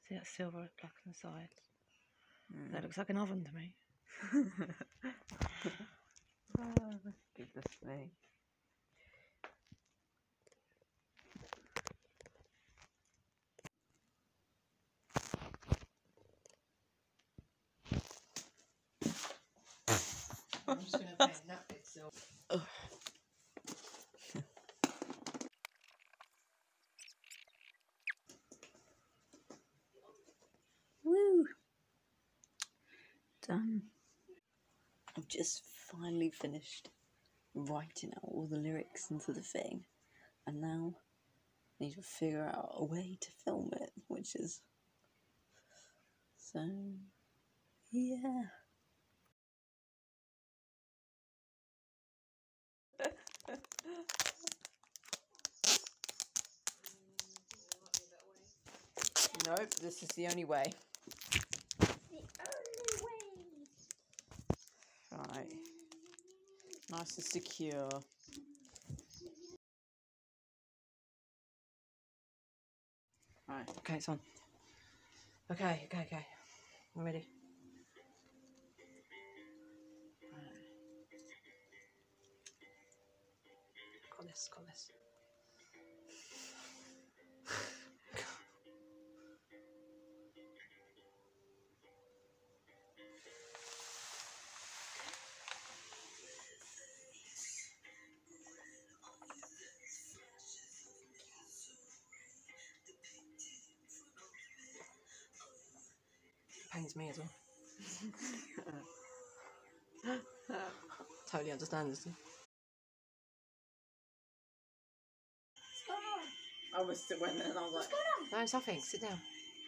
See that silver black on the sides? That looks like an oven to me. Oh, goodness me. I'm just going to paint that bit silver. Woo! Done. I've just finally finished writing out all the lyrics into the thing, and now I need to figure out a way to film it, which is so, yeah. Nope, this is the only way. Right. Nice and secure. Right, okay, it's on. Okay. I'm ready. Right. Got this. Pains me as well. Totally understand this. I was went there and I was like, no, it's nothing. Sit down.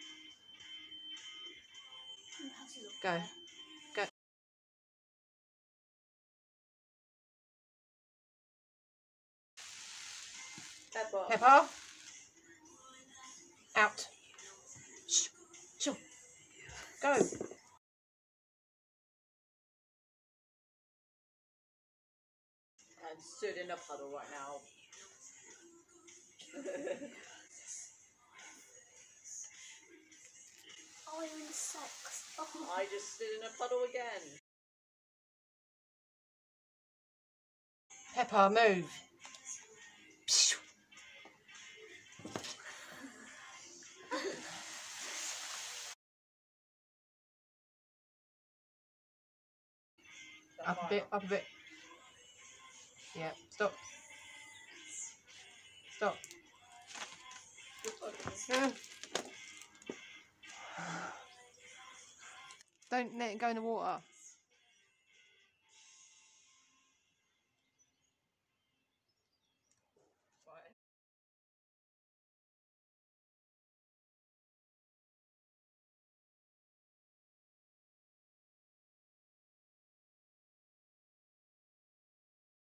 Go. Pepper. Out. Shh. Sure. Go. I'm stood in a puddle right now. Oh, you're in sex. Oh. I just stood in a puddle again. Pepper, move. Up a bit. Yeah, stop. Yeah. Don't let it go in the water.